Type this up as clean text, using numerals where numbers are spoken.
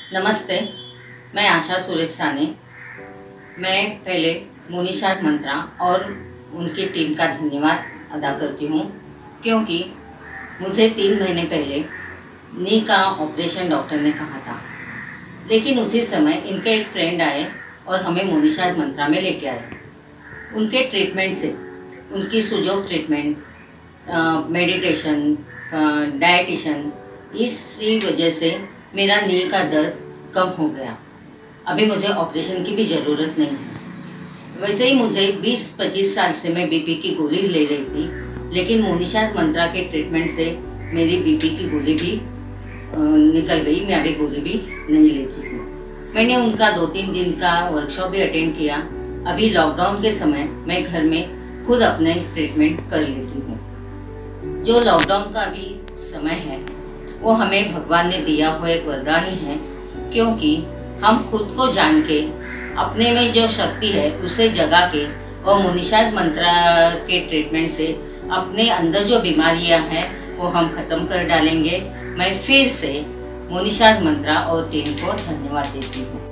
नमस्ते, मैं आशा साने। मैं पहले मोनिशा मंत्रा और उनकी टीम का धन्यवाद अदा करती हूँ, क्योंकि मुझे 3 महीने पहले नी का ऑपरेशन डॉक्टर ने कहा था, लेकिन उसी समय इनके एक फ्रेंड आए और हमें मोनिशा मंत्रा में लेके आए। उनके ट्रीटमेंट से, उनकी सुजोक ट्रीटमेंट, मेडिटेशन, डाइटिशन, इसी वजह से मेरा नी का दर्द कम हो गया। अभी मुझे ऑपरेशन की भी ज़रूरत नहीं है। वैसे ही मुझे 20-25 साल से मैं बीपी की गोली ले रही थी, लेकिन मोनिशा मंत्रा के ट्रीटमेंट से मेरी बीपी की गोली भी निकल गई। मैं अभी गोली भी नहीं लेती हूँ। मैंने उनका 2-3 दिन का वर्कशॉप भी अटेंड किया। अभी लॉकडाउन के समय मैं घर में खुद अपने ट्रीटमेंट कर लेती हूँ। जो लॉकडाउन का अभी समय है वो हमें भगवान ने दिया हुआ एक वरदान ही है, क्योंकि हम खुद को जान के अपने में जो शक्ति है उसे जगा के और मोनिशा मंत्रा के ट्रीटमेंट से अपने अंदर जो बीमारियां हैं वो हम ख़त्म कर डालेंगे। मैं फिर से मोनिशा मंत्रा और टीम को धन्यवाद देती हूँ।